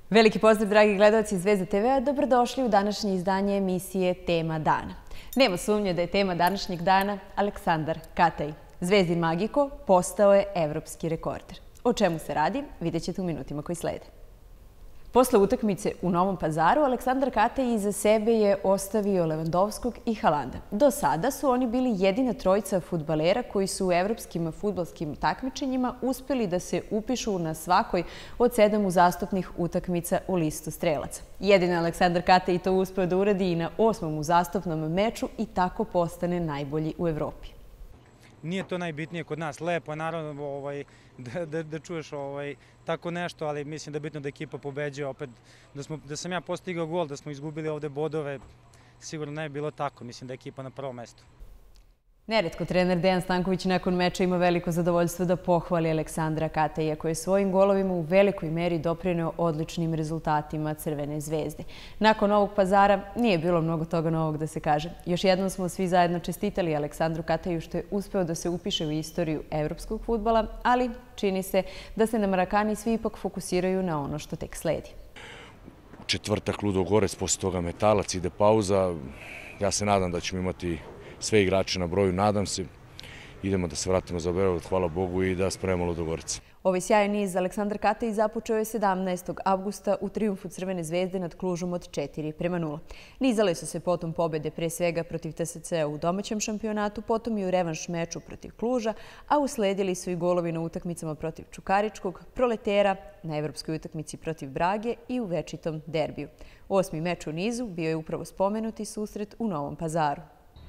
Veliki pozdrav, dragi gledalci Zvezda TV-a. Dobrodošli u današnje izdanje emisije Tema dana. Nema sumnje da je tema današnjeg dana Aleksandar Kataj. Zvezdin magiko postao je evropski rekorder. O čemu se radi, vidjet ćete u minutima koji slede. Posle utakmice u Novom Pazaru, Aleksandar Kataj iza sebe je ostavio Levandovskog i Haalanda. Do sada su oni bili jedina trojica fudbalera koji su u evropskim fudbalskim takmičenjima uspeli da se upišu na svakoj od 7 uzastopnih utakmica u listu strelaca. Jedino Aleksandar Kataj to uspeo da uradi i na 8. uzastopnom meču i tako postane najbolji u Evropi. Nije to najbitnije kod nas. Lepo je naravno da čuješ tako nešto, ali mislim da je bitno da ekipa pobeđuje. Opet da sam ja postigao gol, da smo izgubili ovde bodove, sigurno ne bi bilo tako. Mislim da je ekipa na prvom mestu. Neretko trener Dejan Stanković nakon meča ima veliko zadovoljstvo da pohvali Aleksandra Kataja, koji je svojim golovima u velikoj meri doprineo odličnim rezultatima Crvene zvezde. Nakon Novog Pazara nije bilo mnogo toga novog da se kaže. Još jednom smo svi zajedno čestitali Aleksandru Kataju što je uspeo da se upiše u istoriju evropskog fudbala, ali čini se da se na Marakani svi ipak fokusiraju na ono što tek sledi. Četvrtak Ludogorec, posle toga Metalac, ide pauza. Ja se nadam da ćemo imati sve igrače na broju, nadam se. Idemo da se vratimo za Beograd, hvala Bogu, i da spremamo Ludogorec. Ovaj sjajan niz Aleksandar Kataj započeo je 17. avgusta u trijumfu Crvene zvezde nad Klužom od 4:0. Nizale su se potom pobede pre svega protiv TSC-a u domaćem šampionatu, potom i u revanš meču protiv Kluža, a usledili su i golovi na utakmicama protiv Čukaričkog, Proletera, na evropskoj utakmici protiv Brage i u večitom derbiju. 8. meč u nizu bio je upravo spomenuti susret u Novom Pazaru.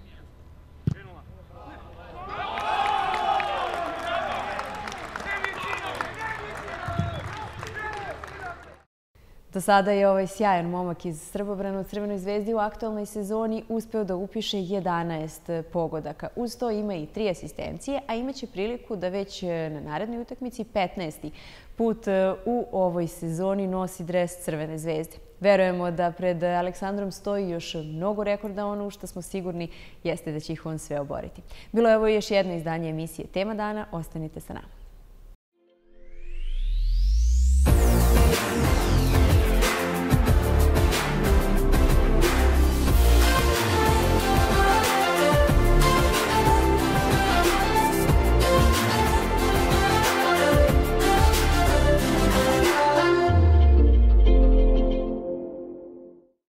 Do sada je ovaj sjajan momak iz Srbobrana u Crvenoj zvezdi u aktualnoj sezoni uspeo da upiše 11 pogodaka. Uz to ima i 3 asistencije, a imaće priliku da već na narednoj utakmici 15. put u ovoj sezoni nosi dres Crvene zvezde. Verujemo da pred Aleksandrom stoji još mnogo rekorda, ono u što smo sigurni jeste da će ih on sve oboriti. Bilo je ovo još jedno izdanje emisije Tema dana, ostanite sa nama.